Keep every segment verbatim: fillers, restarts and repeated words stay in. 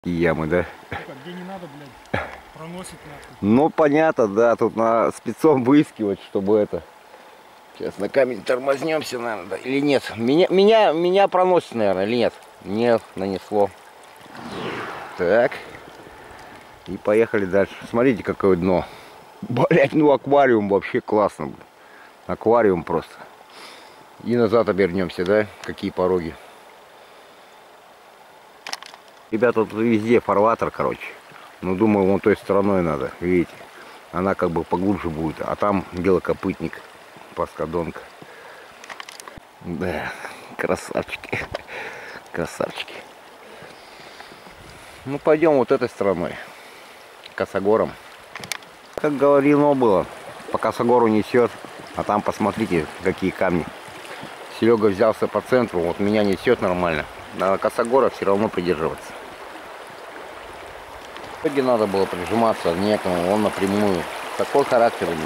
Ямы, да? Только где не надо, блядь, проносит нахуй. Ну, понятно, да, тут надо спецом выискивать, чтобы это... Сейчас на камень тормознемся, наверное, да, или нет? Меня, меня, меня проносит, наверное, или нет? Нет, нанесло. Так. И поехали дальше. Смотрите, какое дно. Блять, ну аквариум вообще классно, блин. Аквариум просто. И назад обернемся, да? Какие пороги. Ребята, тут везде фарватер, короче. Ну, думаю, вон той стороной надо, видите. Она как бы поглубже будет. А там белокопытник, плоскодонка. Да, красавчики. Красавчики. Ну, пойдем вот этой стороной. Косогором. Как говорено было, по косогору несет. А там посмотрите, какие камни. Серега взялся по центру, вот меня несет нормально. На косогора все равно придерживаться. В итоге надо было прижиматься некому, он напрямую. Такой характер у него.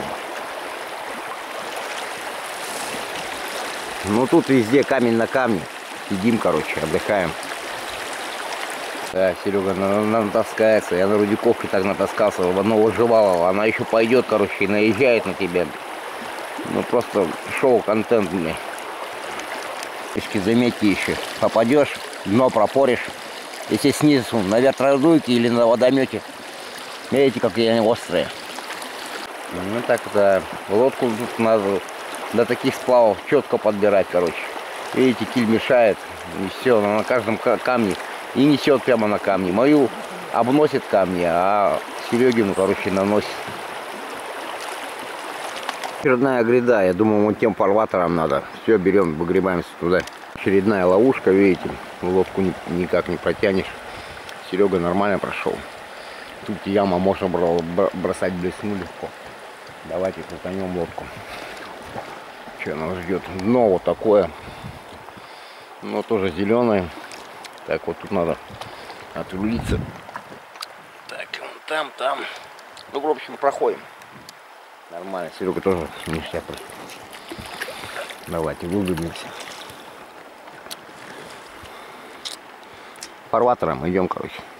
Ну тут везде камень на камне. Сидим, короче, отдыхаем. Да, Серега натаскается. Я на Рудиковке так натаскался, в одного жевалого. Она еще пойдет, короче, и наезжает на тебя. Ну просто шоу-контент мне. Заметьте еще, попадешь, дно пропоришь. Если снизу на ветродуйке или на водомете, видите, какие они острые. Ну так, да, лодку тут надо до таких сплавов четко подбирать, короче. Видите, киль мешает, и все, она на каждом камне и несет прямо на камни. Мою обносит камни, а Серегину, короче, наносит. Очередная гряда, я думаю, вот тем фарватером надо. Все, берем, выгребаемся туда. Очередная ловушка, видите, лодку ни, никак не протянешь. Серега нормально прошел. Тут яма, можно бросать блесну легко. Давайте крутанем лодку. Что нас ждет? Дно вот такое. Но тоже зеленое. Так, вот тут надо отрулиться. Так, там, там. Ну, в общем, проходим. Нормально, Серега тоже ништяк просто. Давайте выгребемся. Фарватером идем, короче.